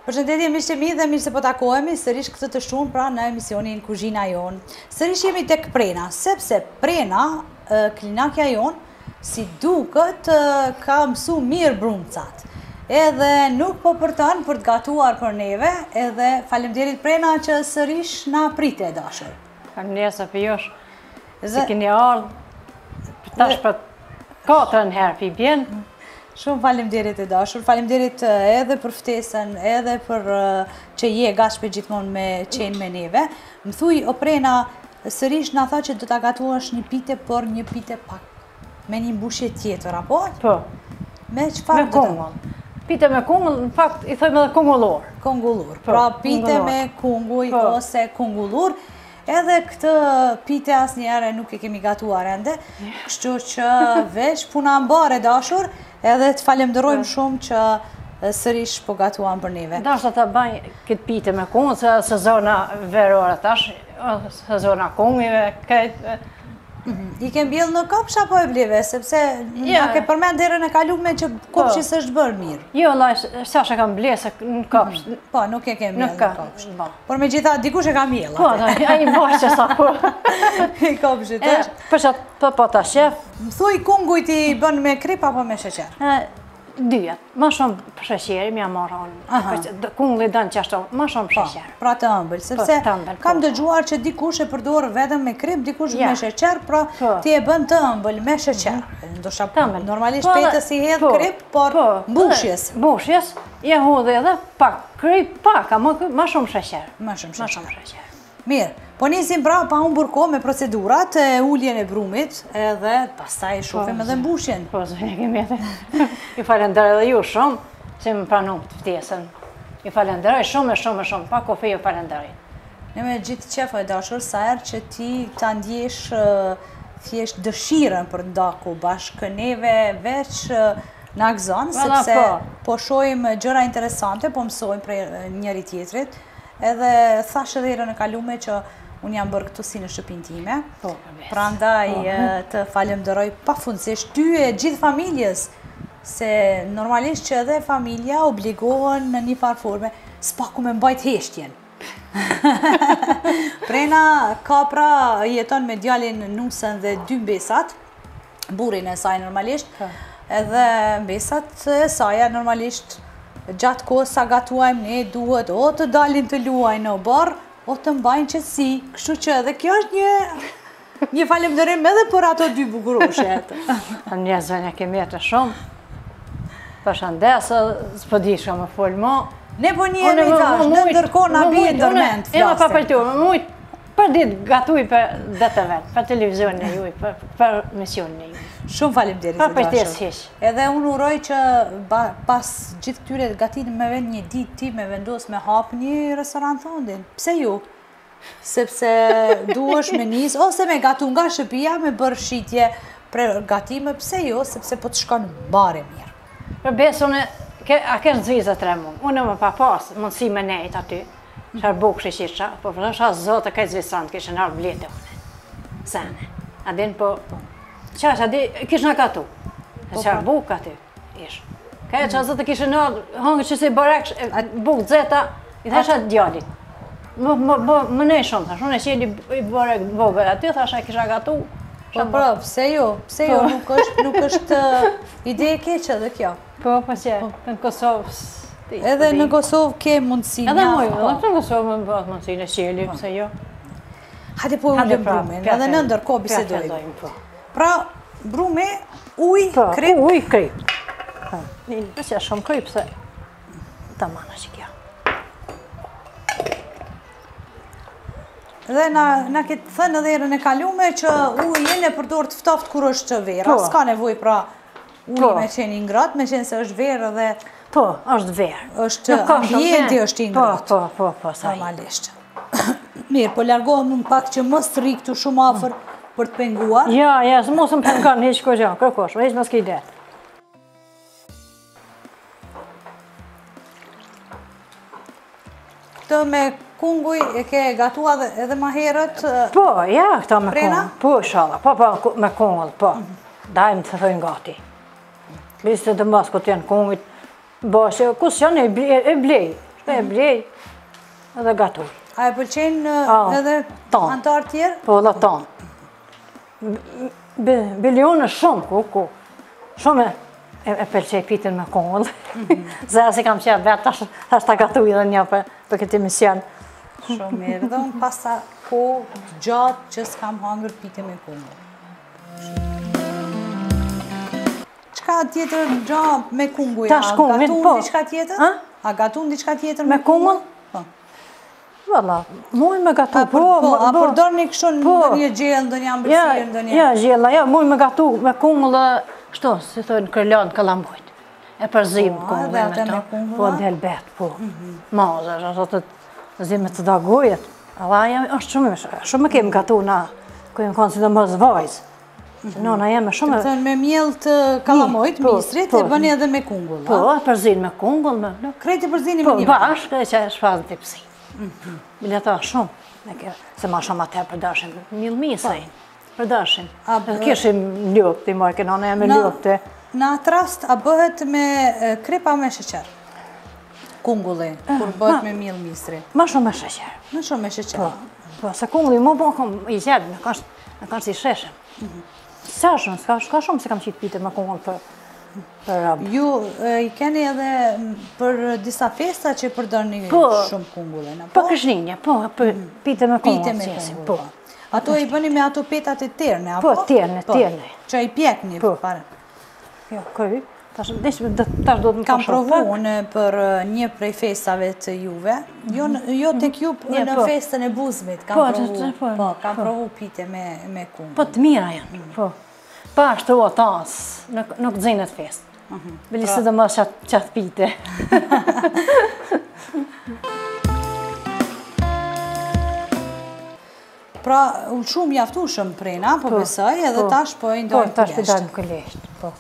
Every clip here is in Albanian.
Përshëndetje miqtë e mi dhe mirë se po takohemi sërish këtë të shumë pra në emisionin Kuzhina Jon. Sërish jemi tek Prena, sepse Prena, klinakja jon, si duket ka mësu mirë brumcat. Edhe nuk po përton për të gatuar për neve, edhe faleminderit Prena që sërish na prite dashur. Faleminderit se pëjosh, si keni ardhur, tash për 4 herë pi bjen. Shumë faleminderit e dashur, faleminderit edhe për ftesën, edhe për që je gashpe gjithmonë me qenë me neve. Më thuj, o Prena, sërish na tha që do ta gatuash një pite, por një pite pak me një mbushje tjetër, apo? Po. Me çfarë? Me kungull. Pite me kungull, në fakt i thojmë edhe kungullor. Kungullur. Pra pite me kunguj ose kungullur. Edhe këtë pite asnjëherë nuk e kemi gatuar ende, kështu që veç puna mbare dashur, edhe të falemderojmë shumë që sërish po gatuan për neve. Dashta ta baj këtë pite me kungull, se sezona verore tash, sezona kungive, këtë... I ke mbjell në kopsh apo e bleve, sepse na ke përmend herën e kalume që kopshi s'është bërë mirë. Jo, s'ash e kam blesë në kopsh. Po, nuk e ke mbjell në kopsh. Por me gjitha, dikush e ka mbjell. Po, a i bashkë që sa po. I kopshit është. Për që po ta shef. Më thuj kungujt i bën me krip apo me sheqer? Dyjet, ma shumë për sheqeri, mja marra unë. Kungulli dënë që ashtu, ma shumë për sheqeri. Pra të ëmbël, sepse kam dëgjuar që dikush e përdorë vetëm me krip, dikush me sheqer, pra ti e bën të ëmbël me sheqer. Ndoshta normalisht petës i hedh krip, por mbushjes. Mbushjes, je hodhe edhe pak krip, pak, ma shumë sheqer. Ma shumë sheqer. Mirë, po nisim pra pa humbur kohë me procedurat e ulljen e brumit, edhe pastaj shohim edhe mbushjen. Po, zënja kemi edhe. Ju falenderoj edhe ju shumë, që më pranon të ftesën. Ju falenderoj shumë, pa kofi ju falenderoj. Ne me gjithë qefë e dashur, sa herë që ti ta ndjesh thjesht dëshirën për ndaku bashkë neve veç në akzon, sepse po shohim gjëra interesante, po mësojmë për njëri tjetrit. Edhe thash edhe herën e kalume që unë jam bërë këtu si në shtëpinë time. Prandaj të falemderoj pafundësisht ty e gjithë familjes, se normalisht që edhe familja obligohen në një farë forme s'paku me mbajt heshtjen. Prena kapra jeton me djalin nusën dhe 2 mbesat, burrin e saj normalisht, edhe mbesat e saja normalisht gjatë kohës sa gatuajmë ne duhet o të dalin të luajnë në barë, o të mbajnë qetësi, kështu që edhe kjo është një falemderim edhe për ato 2 bukuroshet. Një zënja kemi jetë shumë, përshëndesë, s'po di shka më folë mo. Ne po një e tash, në ndërkohë na bie ndërmend flaste. Ema pa përtu, mujtë për ditë gatuj për dëtë vetë, për televizionin e juj, për misionin e juj. Shumë faleminderit e dashur. Edhe unë uroj që pas gjithë këtyre gatimeve një ditë ti me vendos me hap një restorant thondin. Pse ju? Sepse duhesh me nis ose me gatu nga shtëpia me bërë shitje për gatime, pse jo? Sepse po të shkon bare mirë. Për besën a kesh nxizë 3 mund. Unë më pa pas mundësi me nejt aty. Qarë bukë shqisha, po përshë zotë e kaj zvistrant, kishë në arë blete une. Sene. Adin po, qash, kishë në katu. Qarë bukë aty, ishë. Kaj që zotë kishë në arë, hongë që si barek, bukë dzeta, i thasha djallit. Më nej shumë, thash, unë e qeli i barek vogë, aty thasha kisha katu. Po, pse jo, nuk është ide e keqe dhe kjo. Po, që, në Kosovë, edhe në Kosovë ke mundësi edhe në Kosovë më bëhet mundësi në qeli, pëse jo. Hajde po ullëm brumin, edhe në ndërkohë bisedojmë. Pra, brume, uj, krip. Uj, krip. Pësja shumë krip, se ta mana që kja. Dhe na këtë thënë edhe herën e kalume që ujin e përdor të ftoft kur është vera. S'ka nevoj pra uj me qenë ingrat, me qenë se është verë dhe... Po, është verë. është ambjenti është ingrat. Po, sa normalisht. Mirë, po largohem unë pak që mos të ri këtu shumë afer për të penguar. Ja, së mos më pengan, heq ko gjë, kërkosh, heq mos k'i det. Këtë me kunguj e ke gatua edhe ma herët? Po, ja, këta me kunguj. Po, shala, po, me kungull, po. Dajmë të thojnë gati. Biste të mbas këtë janë kungujt, bashkë, kusë janë e blej. e blej, edhe gatuj. A e pëlqejnë edhe antarë tjerë? Po, dhe tonë. Bilione shumë, ku. Shumë e pëlqej pitën me kungull. Zera si kam qenë vetë, tash ta gatuj edhe një për këtë emision. Shumë mirë, dhe unë pasa ko gjatë që s'kam hangër pitën me kungull. Qka tjetër gja me kungull? Tash kungull, po. A gatun diçka tjetër? A gatun diçka tjetër me kungull? Valla, muj me gatu, po. A përdor një kështu në një gjellë, në një ambërsirë, në një... Ja, gjella, muj me gatu, me kungull dhe, shto, si thojnë, kërlanë kalambojt. E përzim kungull me to, po, delbet, po. Mazë, ashtë të zime të dagojet. Alla, është shumë kemi gatu na, ku jemë konë si dhe mëzë vajzë. Nona jeme shumë... Të thënë me mjellë të kalamojt, misrit, e bëni edhe me kungull, po, përzin me kungull, krejti përzini me një. Po, bashkë, e që e shfazën të pësi. Bile ta shumë, se ma shumë atër përdashin, mjëllë misaj, përdashin. Kishim ljop të i mojke, nona jeme ljop të... Në atë rast, a bëhet me kripa me sheqer? Kungulli, kur bëhet me mjëllë misri? Ma shumë me sheqer. Ma shumë me sheqer. Po, se kungulli mu po i gjedë, në kanë si sheshem. Sa shumë, s'ka shumë se kam qitë pite me kungull për rabë. Ju i keni edhe për disa festa që përdorni shumë kungullin? Po këshninje, po, pite me kungull qesim, po. Ato i bëni me ato petat e terne, apo? Po, terne. Që i pjekni, pare? Jo, këj, tash do të më kam provu unë për një prej festave të juve, jo tek ju në festën e Buzmit, kam provu pite me kungull. Po, të mira janë, po. Pa ashtu o tasë, nuk dzinët festë. Bili se dhe më qatë pite. Pra, unë shumë jaftu shumë prena, po besoj, edhe tash po i ndojnë kuleshtë. Po, tash po i ndojnë kuleshtë, po.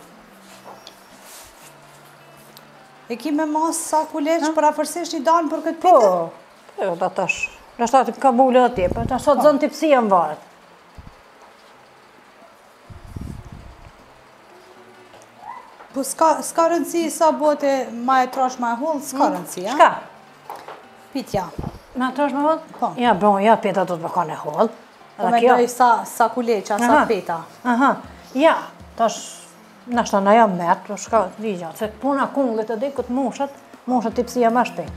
E ki me masë sa kuleshtë, për afërsisht i danë për këtë pite? Po, da tash. Da shtatit ka bullë dhe ti, për tash sot zënë tipsia më varët. Po s'ka rëndësi sa bote ma e trash ma e hullë, s'ka rëndësi, ja? Shka? Pitja. Ma e trash ma e hullë? Po. Ja, bron, ja, peta do të bëka e hullë. Po me doj sa kuleqa, sa peta. Aha, ja, tash, nashta na jam metë, shka digja, se puna kungullit e di këtë mushat tipsia ma shpejt.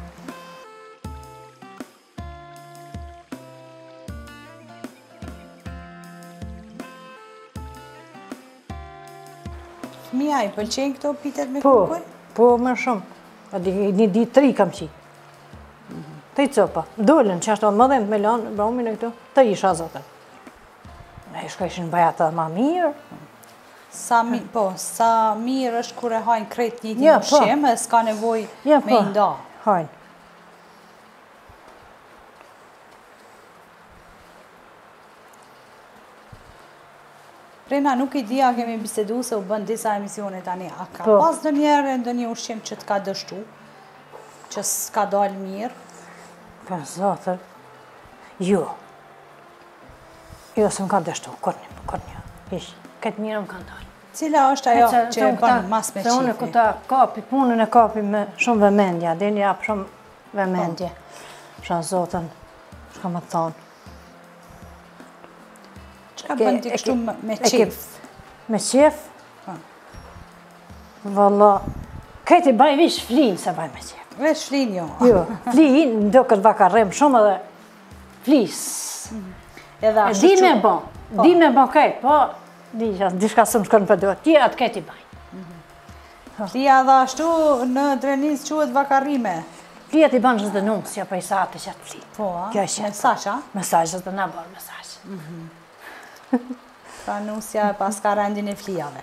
Mija, i pëlqenjë këto pitet me kungull? Po, më shumë. Një ditë 3 kam qitë. Të i copa. Dollën që ashtu më dhe me lanë, bromin e këto, të isha zotën. Ne ishka ishin bajata ma mirë. Sa mirë është kur e hajnë krejt një ushqim, e s'ka nevoj me i nda. Hajnë. Prena, nuk i di, a kemi bisedu se u bën disa emisione tani. A ka pas dë njerë ndë një ushqim që t'ka dështu? Që s'ka dalë mirë? Për zotër, jo. Jo, se më ka dështu, këtë një. Këtë mirë më ka dalë. Cila është ajo që e bënë mas me qifi? Se unë këta kapi, punën e kapi me shumë vëmendja, dhe një apë shumë vëmendje. Shka zotën, shka më thonë. Qka bënë t'i kështu me qef? Me qef? Valla, këti baj vish flinë se baj me qef. Vesh flinë jo? Jo, flinë, ndo këtë vakarem shumë edhe flisë. Di me bon këtë, po, di shka së më shkonë për doa, ti atë këti baj. Flia dhe ashtu në Drenis quhet vakarime? Flia ti banë gjithë denunësja për i sate që atë fli. Po, mesaj, a? Mesaj, gjithë dhe na bërë mesaj. Pra nusja pas ka rendin e flijave.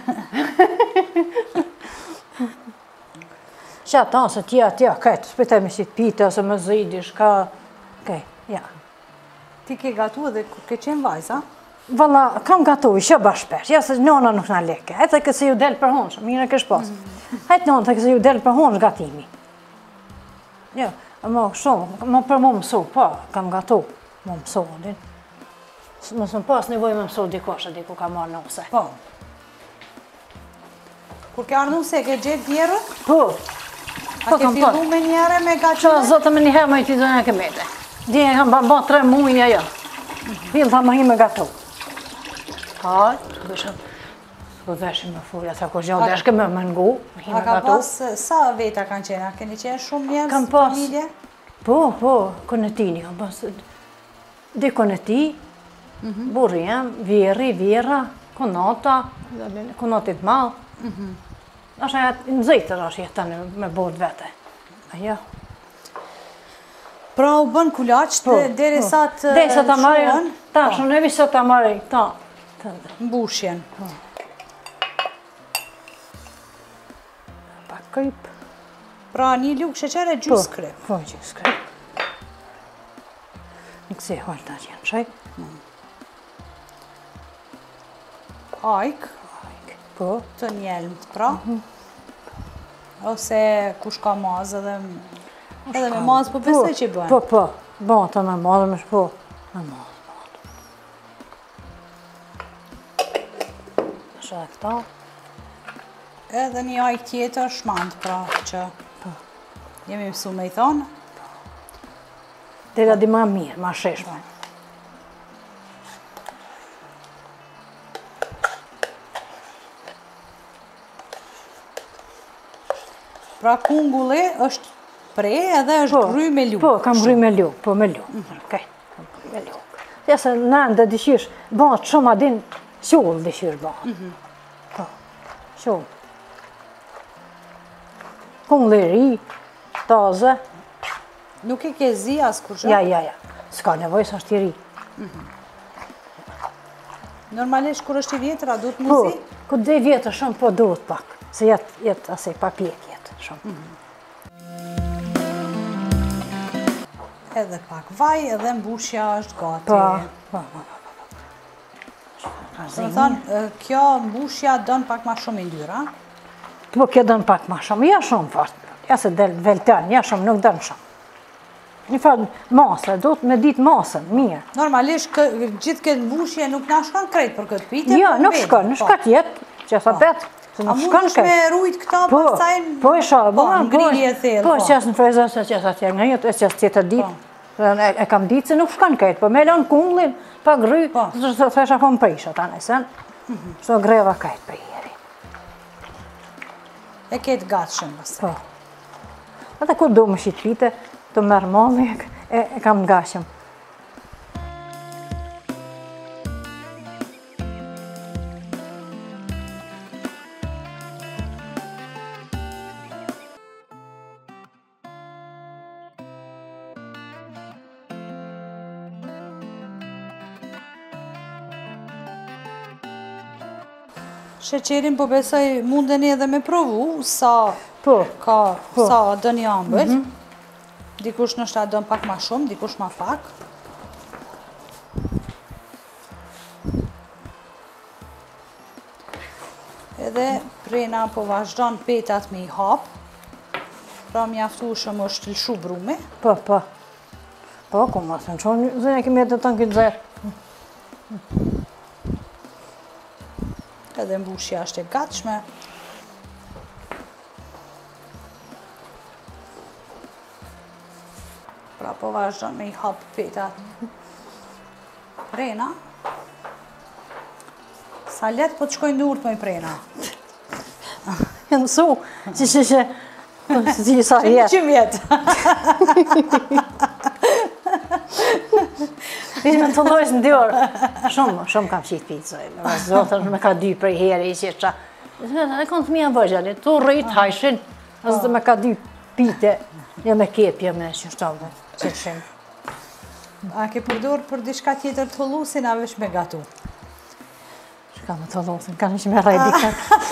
Qa ta se tja, këtë, shpëtaj me si pite, ose me zidi, shka, ja. Ti ke gatu edhe ke qenë vajza? Valla, kam gatu, i shë bashper, ja se nona nuk në leke, hajtë këse ju delë për honshë, mire kësh pasë. Hajtë nona të këse ju delë për honshë gatimi. Ja, më shumë, më për më mësu, po, kam gatu, më mësu, din. Mësë më pas nevoj me mësu dikoshe, diku ka marrë nuse. Po. Kur ke arë nuse, ke gjithë djerën? Po. A ke fillu me njëre me gacime? Qa, zote me njëherë me i t'i dojnë e kemete. Dje e kam ba 3 mujnë ajo. Fillë ta më hi me gato. Hajt, bëshëm. Po veshim me fulja, sa ko gjohë deshke me ngu, hi me A ka gato. pas, sa veta kanë qenë? A keni qenë shumë njerëz, Kam pas. familje? Po, konetini kam pas. Di koneti, burri jem, vjeri, vjera, konata, konatit malë. Asha në zëjtër është jetën me bord vete. Ajo. Pra u bën kulaqt deri sa të Deri sa ta marrin, shohen ta shonevi sa ta marrin, ta. mbushjen. Pa kryp. Pra një lukë sheqer e gjysë kryp. Po, gjysë kryp. Në kësi hojnë ta qenë, shaj? Ajk, Po. të njelmt, pra. Ose kush ka mazë edhe me mazë, po besoj që i bënë. Po, bata me mazë, me shpo. Me mazë. Shë dhe këta. Edhe një ajk tjetër shmand, pra, që jemi mësu me i thonë. Dera di ma mirë, ma sheshme. Pra kungulli është prej edhe është gry me lukë. Po, kam gry me lukë, po me lukë. Okej, kam gry me lukë. Jese në ndë dëshish, bëhat shumë adin, shullë dëshish bëhat. Po, shullë. Kungulli ri, taze. Nuk e ke zi as kur që? Ja. Ska nevoj së është i ri. Normalisht kur është i vjetër, a duhet Po, mu zi? ku dhe vjetër shumë, po duhet pak. Se jetë asej papjek jetë shumë. Edhe pak vaj, edhe mbushja është gati. Po. Do të thonë, kjo mbushja dën pak ma shumë i ndyra. Po, kjo dënë pak ma shumë, ja shumë fort. Ja se del velten, ja shumë, nuk dënë shumë. Një farë masë, do të me ditë masën, mirë. Normalisht, gjithë këtë mbushje nuk na shkon krejt për këtë pite. Jo, nuk shkon, në shkat jetë, që sa betë, se A nuk mund shkon është me këtë. rujt këta Po, pasajnë? po e shalë, Po, në grili e thellë. Po, qësë në freza, se qësë atje nga jetë, e qësë tjetër ditë. E kam ditë se nuk shkon këtë, po me lanë kunglin, pa gry, të thesha po më prisha ta nësen. So greva këtë për jeri. E ketë gatshëm pasaj. Po. Ata kur do më shqit pite, të merë molli, e kam ngashëm. Sheqerin po besoj mundeni edhe me provu sa sa dën i ambël. Dikush nështë dën pak ma shumë, dikush ma pak. Edhe prena po vazhdon petat me i hap. Pra mjaftueshëm është të lshu brumi. Po. Po, ku ma se në qonë, zënë e kemi e të të në këtë zërë. Edhe mbushja është e gatshme. Pra po vazhdon me i hap petat. Prena. Sa let po të shkojnë në urt me i prena. E nësu, që si sa Që jetë. vjetë. Ishme të lojës në dy orë. Shumë kam qitë pizzoj. Zotër me ka 2 prej herë i që qa. E kanë të mija vëgjali, tu rritë hajshin, asë me ka 2 pite, jo me kepje, me qështove, qëshim. A ke përdur për diçka tjetër të hullusin, a vesh me gatu? Që ka me të losin, ka në që me rajdi këtë.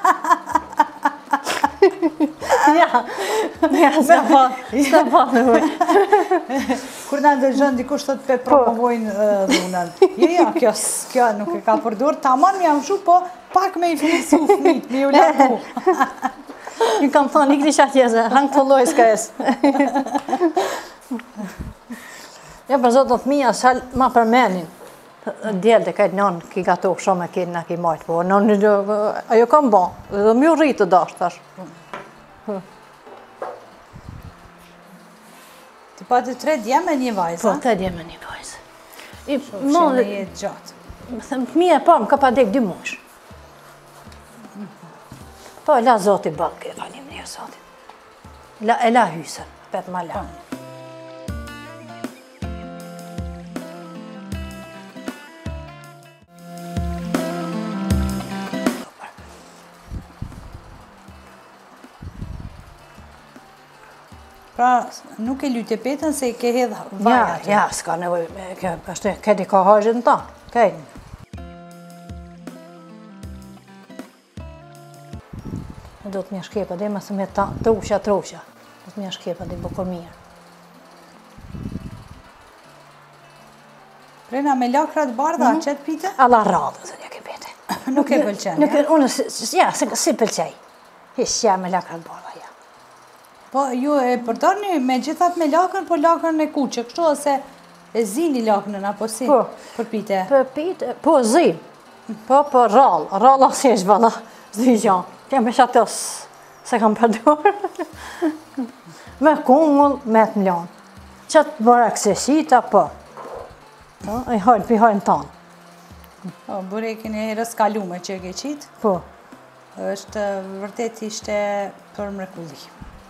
Ja, s'ka pa në voj. Kur na ndëgjën dikush thot pe promovojnë dhunën. Jo, kjo nuk e ka përdur, tamam jam shu, po pak me i flisu fmit, me ju largu. Një kam thonë, ikri qatjeze, hangë të lojë s'ka esë. Ja, për zotë të mija, shal ma përmenin. Djelë të kajtë nënë, ki gato shumë e kejtë në ki majtë, po nënë, ajo kam ba, dhe mjë rritë të dashtë, tash. Pati 3 djemë me një vajzë? Po, 3 djemë me një vajzë. Shofë me jetë gjatë. Më thëmë, fëmija e pa më ka pa dek 2 mush. Po, la Zoti balke, falim një Zotit. E la hysën, petë ma la. Pra, nuk e lyte petën se i ke hedhë vaja aty. Ja, s'ka nevoj, këti ka hajgjët në tanë, këti. Do të mja shkepa, dhe më thëmë të usha. Do të mja shkepa, dhe bukur mirë. Prena me lakrat bardha, që të pite? Alla radhë, zë një ke pete. Nuk e pëlqen, ja? Unë, ja, si pëlqej. Hisja me lakrat bardha, ja. Po, ju e përdorni me gjithat me lakën, po lakën e kuqe, kështu ose e zini lakënën, apo si? Po. Për pite? Për pite, po zim. Po, rallë asjesh bala, zdi gjanë. Kjem e shatës, se kam përdorë. Me kungull, me të mlanë. Qëtë bërë aksesita, po. I hajnë tanë. Burekin e herës kalume që e ke qitë? Po. është vërtet ishte për mrekulli.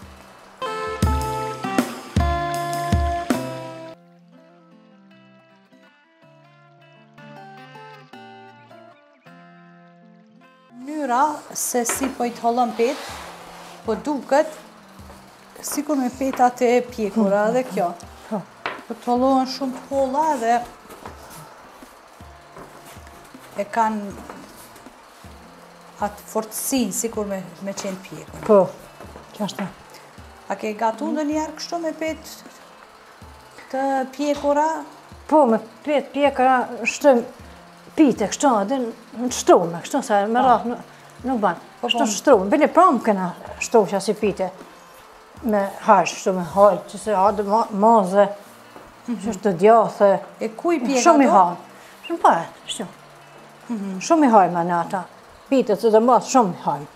Mënyra se si po i të hollon pet, po duket sikur me petat e pjekura dhe kjo. Po të hollohen shumë të holla dhe e kanë atë fortësinë sikur me qenë pjekur. Po, qashtu. A ke gatu ndonjëherë kështu me pet të pjekura? Po, me pet pjekura shtëm pite kështu, edhe në shtrume, kështu se me rrath nuk banë. Kështu shtrume, bile pramë këna shtushja si pite me hajsh, kështu me hajt, që se hadë maze, që është të djathë. E ku i pjeka shumë i do? hajt. Shumë pa e, kështu. Shumë i hajt me në ata. Pite të dhe mas shumë i hajt.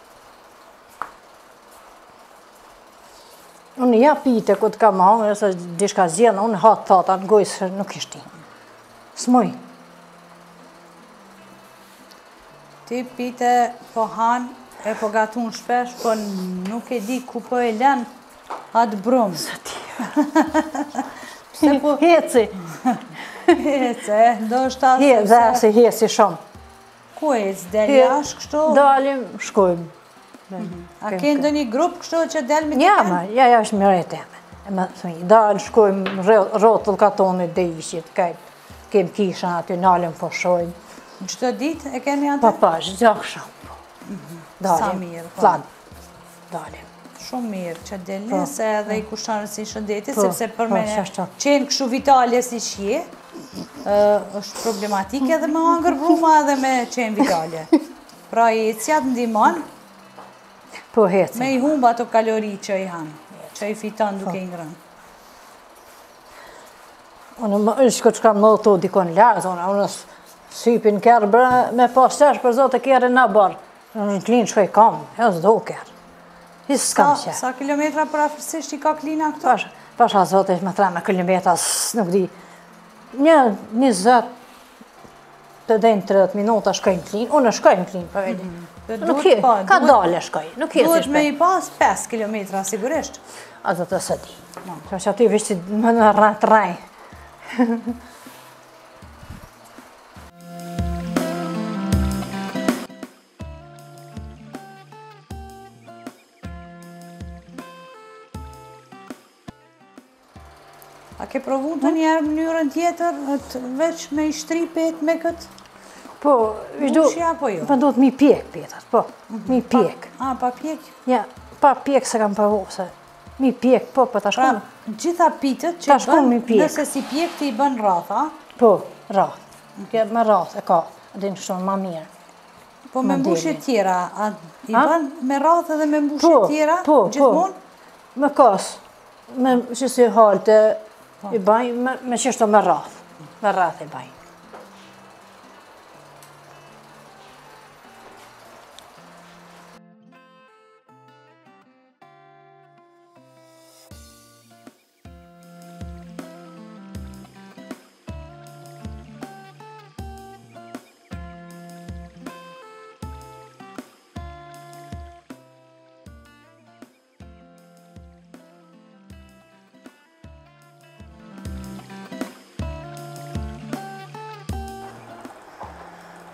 Unë ja pite këtë ka ma, ose dishka zjena, unë hatë thata në gojë se nuk ishti. S'moj. Ti pite po hanë, e po gatun shpesh, po nuk e di ku po e lën atë brumë. Pse po... Heci. Hece, do është asë... Dhe se heci shumë. Ku e hec, del jashtë kështu? Dalim, shkojmë. A ke ndonjë grupë kështu që del me të Ja, ja është më rejtë e me. Dalë, shkojmë, rotëll katonit dhe ishit, kem kisha aty, nalim po shojmë. Në qëto ditë e kemi atë? Papash, gjak shumë. Sa mirë, po. Flanë, dalim. Shumë mirë që delni, se edhe i kushanë si shëndetit, sepse për me qenë këshu vitale si qje, është problematike edhe me angër bruma edhe me qenë vitale. Pra i ecjat ndimon, me i humba ato kalori që i hanë, që i fiton duke i ngrënë. Unë shko që kam në të dikon lartë, unë sypin kërë me pas qesh për zote kërë në barë. Në klinë shkoj kam, e s'do kërë. Hisë s'kam qesh. Sa kilometra për afërsisht i ka klina këto? Pasha zote me 3 kilometra, nuk di. Një 20 të dejnë 30 minuta shkoj në klinë, unë shkoj në klinë për vedi. Ka dole shkoj, nuk jesë Duhet me i pas 5 kilometra, sigurisht. A do të së di. Që ati vishti më në rratë raj. A ke provu të njerë mënyrën tjetër, veç me i shtri pet me këtë? Po, ushja apo jo? Pa do të mi pjek petët, po, mi pjek. A, pa pjek? Ja, pa pjek se kam provu, se mi pjek, po, ta shkon. Pra, gjitha pitët që bën, nëse si pjek të i bën rrath, a? Po, rrath. Me rrath e ka, edhe në shumë ma mirë. Po me mbushje tjera, i bën me rrath edhe me mbushje tjera, gjithmonë? Po, me kasë, me që si halte, i bajnë me qështo me rrath i bajnë.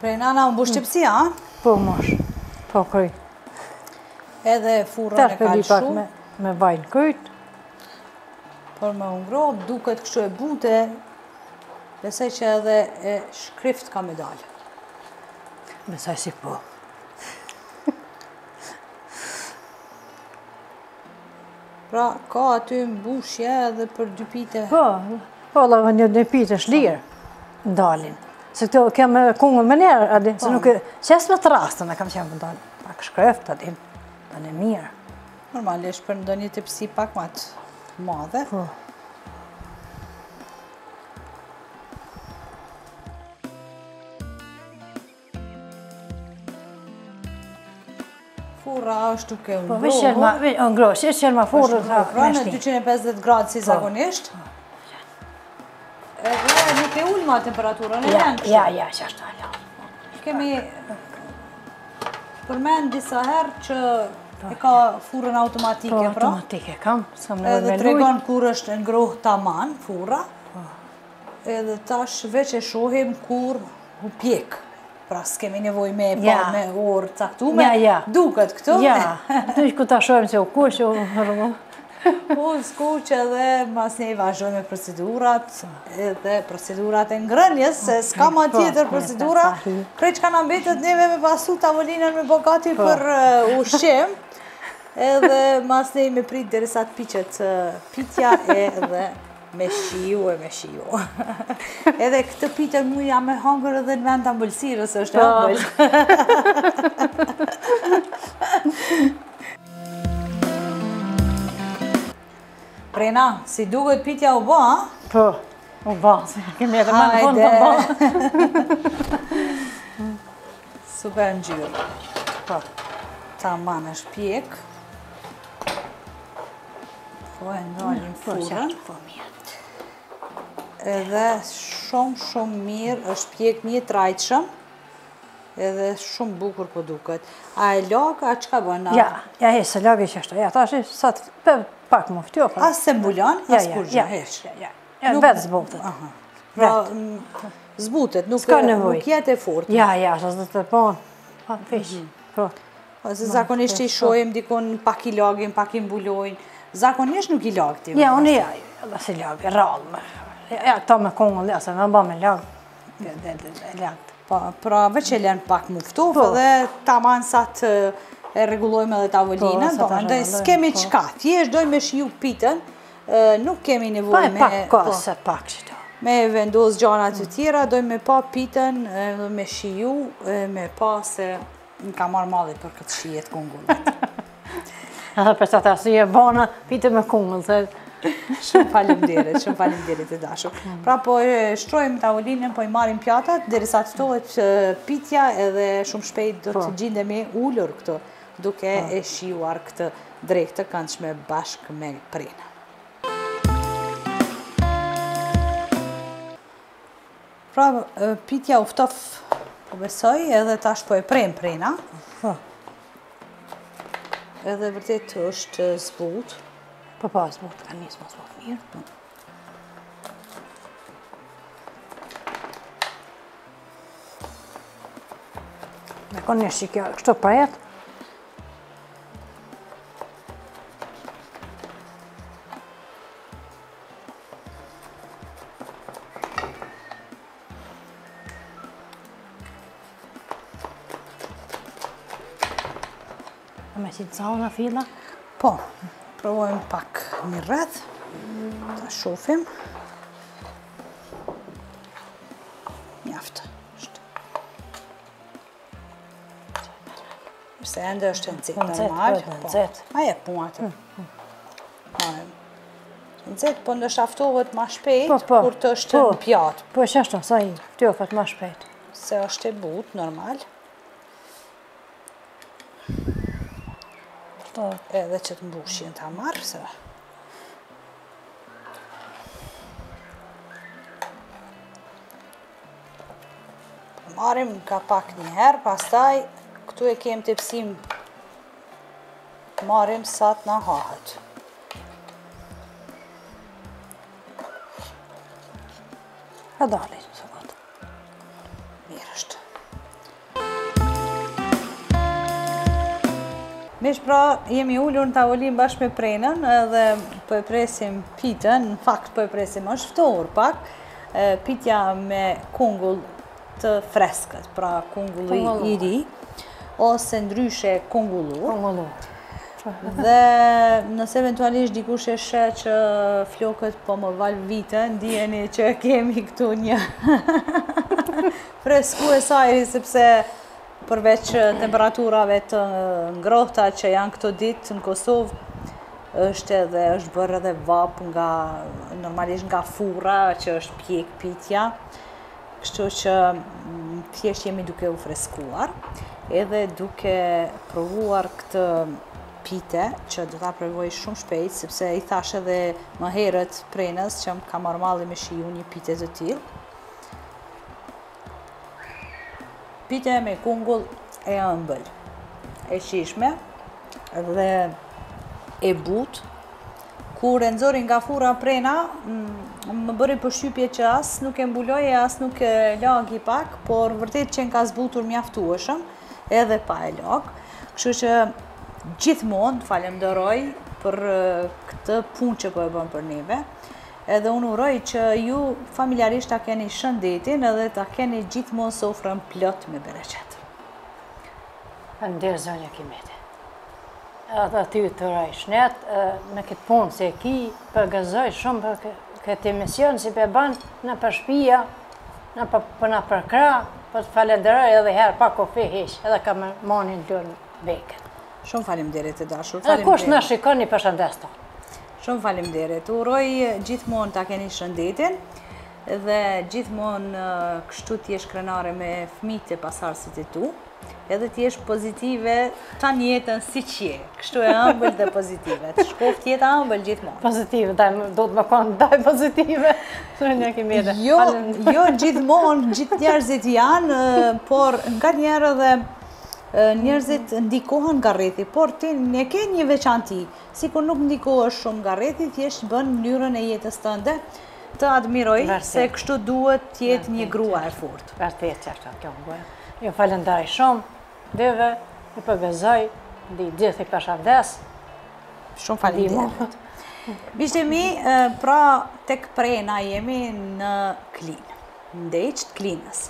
Prej nana unë bushtipsi, a? Po mosh, po kryj. Edhe furën e kalë shumë. Me vajnë kryjt. Por me ungrob, duket kështu e bute, besoj që edhe e shkrift ka me dalë. Besoj si po. Pra, ka aty mbushje edhe për 2 pite. Po, la një pite shlirë ndalin. Se këto kemë kungën më njerë, adin, se nuk e... Qes me të rastën e kam qenë më ndalin. Pak shkreft, adin, dhe në mirë. Normalisht për ndonjë të pësi pak ma të madhe. Po. Furra është duke Po, ngrohë, që qenë ma furrë të pra në 250 gradë si zakonisht. Edhe nuk e ullë ma temperaturën e lënë. Ja, që është alë. Kemi përmend disa herë që e ka furrën automatike, pra. Po, automatike kam, sa më edhe tregon kur është ngrohë taman, furra. Edhe tash veç e shohim kur u pjek. Pra s'kemi nevoj me pa me orë caktume, duket këtu. Ja, të ku ta shohim se u kush, u rrëmë. Po, s'kuq edhe mas ne i vazhdojmë me procedurat, edhe procedurat e ngrënjes, se s'ka ma tjetër procedura, prej që ka në mbetet neve me pasu tavolinën me bogati për ushqim, edhe mas ne i me prit derisa të piqet pitja edhe me shiu e me shiu. Edhe këtë pitën mu jam e hangër edhe në vend të ambëlsirës, është e ambël. Prena, si duket pitja u ba, a? Po, u ba, se kemi edhe më në fund të ba. Super në gjyrë. Po, ta man është pjek. Po e ndalim furën. Po mirë. Edhe shumë mirë është pjek një trajtëshëm. Edhe shumë bukur po duket. A e lagë, a qka bënë? Ja, se lagë i qështë. Ja, ta është sa të pak më ftjohë. As se mbulon, as kur gjë, heq. Ja, vetë zbutet. Pra, zbutet, nuk jetë e fort. Ja, që zë të ponë. Pa, fish. Se zakonisht që i shojmë dikon pak i lagim, pak i mbulojnë. Zakonisht nuk i lagë ti. Ja, unë edhe si lagë, rrallë. Ja, ta me kongën dhe, se me ba me lagë. Pra, veç e lënë pak muftuf edhe ta manë sa të e regulojme edhe tavolinën. Ndoj s'kemi qka, thjesht dojmë me shiju pitën, nuk kemi nevoj me... Pa e pak kose, pak qëto. Me vendos gjanat të tjera, dojmë me pa pitën, me shiju, me pa se në ka marrë malli për këtë shijet kongullet. Edhe për të arsye bana, pitë me kongën, se... Shumë falemderit e dashur. Pra po shtrojmë tavolinën, po i marim pjatat, derisa të ftohet pitja edhe shumë shpejt do të gjindemi ullur këto, duke e shijuar këtë drekë të këndshme bashkë me prena. Pra pitja u ftof, po besoj, edhe tash po e prena. Edhe vërtet është zbut. Po, zbut, ka njësë më zbut mirë. Me konë një shikja, kështu prajet? Me si të zauna fila? Po. Provojmë pak një rreth, ta shofim. Mjaftë. Se ende është nëzit normal. Aje puna të. Nëzit, po ndështë aftohet ma shpejt, kur të është në pjatë. Po, që është, sa i ftofet ma shpejt. Se është e but, normal. Edhe që të mbushjen të amarë, se... Marim ka pak një herë, pastaj këtu e kem të pësim marim sa të na hahet. Ka dalit, më së gotë. Mirë është. Mish pra, jemi ullur në tavolin bashkë me prenën dhe po e presim pitën, në fakt po e presim është ftohur pak, pitja me kungull të freskët, pra kungull i ri, ose ndryshe kungullur. Dhe nëse eventualisht dikush e sheh që flokët po më val vitën, ndiheni që kemi këtu një freskues ajri, sepse përveç temperaturave të ngrohta që janë këto ditë në Kosovë, është bërë edhe vap normalisht nga furra që është pjek pitja, kështu që thjesht jemi duke u freskuar, edhe duke provuar këtë pite, që do ta provoj shumë shpejt, sepse i thash edhe më herët prenës që më ka marrë malli me shiju një pite të tillë. Pite me kungull e ëmbël, e shishme dhe e butë. Kur e nxori nga furra prena, më bëri përshtypje që as nuk e mbuloj e as nuk e lagi pak, por vërtet që ka zbutur mjaftueshëm, edhe pa e lag. Kështu që gjithmonë falenderoj për këtë punë që po e bën për neve, edhe unë uroj që ju familjarisht ta keni shëndetin edhe ta keni gjithmonë sofrën plot me bereqet. Faleminderit zonja Kimete. Edhe ty të uroj shnet me këtë punë, se ki përgëzoj shumë për këtë emision, si për ban në për shpia, në për kra, për të falenderoj edhe herë pa kofi heq, edhe ka më monin lënë bekën. Shumë faleminderit e dashur. Kush na shikoni, përshëndes to. Shumë faleminderit. Uroj gjithmonë ta keni shëndetin dhe gjithmonë kështu t'jesh krenare me fëmijët e pasardhësit e tu, edhe t'jesh pozitive tani jetën siç je. Kështu e ëmbël dhe pozitive. Të shkoft jeta ëmbël gjithmonë. Pozitive, do të më konë ndaj pozitive. Zonja Kimete. Jo gjithmonë, gjithë njerëzit janë, por nganjëherë edhe njerëzit ndikohen nga rrethi, por ti ne ke një veçanti, sikur nuk ndikohesh shumë nga rrethi, thjesht bën mënyrën e jetës tënde të admiroj se kështu duhet të jetë një grua e fortë. Vërtet çfarë kjo bëj. Ju falenderoj shumë, dyve, ju përgëzoj, di gjithë i përshëndes. Shumë faleminderit. Miqtë mi, pra tek prena jemi në Klinë, ndëjç të Klinës.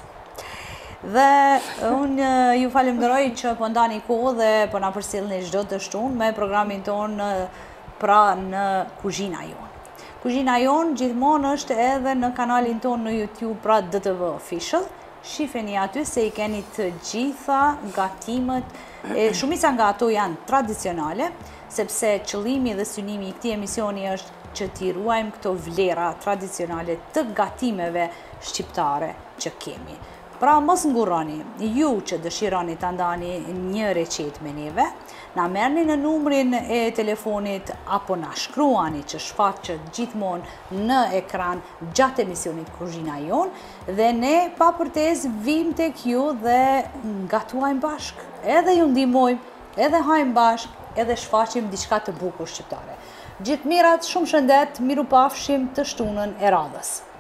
Dhe unë ju falenderoj që po ndani kohë dhe po na përcjellni çdo të shtunë me programin ton pra në Kuzhina Jon. Kuzhina Jon gjithmonë është edhe në kanalin ton në YouTube, pra DTV Official. Shifeni aty se i keni të gjitha gatimet, shumica nga ato janë tradicionale, sepse qëllimi dhe synimi i këtij emisioni është që t'i ruajmë këto vlera tradicionale të gatimeve shqiptare që kemi. Pra mos ngurroni, ju që dëshironi ta ndani një recetë me neve, na merrni në numrin e telefonit apo na shkruani që shfaqet gjithmonë në ekran gjatë emisionit Kuzhina Jon, dhe ne pa përtezë vim tek ju dhe gatuajmë bashk, edhe ju ndihmojmë, edhe hajmë bashk, edhe shfaqim diçka të bukur shqiptare. Gjithë mirat, shumë shëndet, miru pafshim të shtunën e radhës.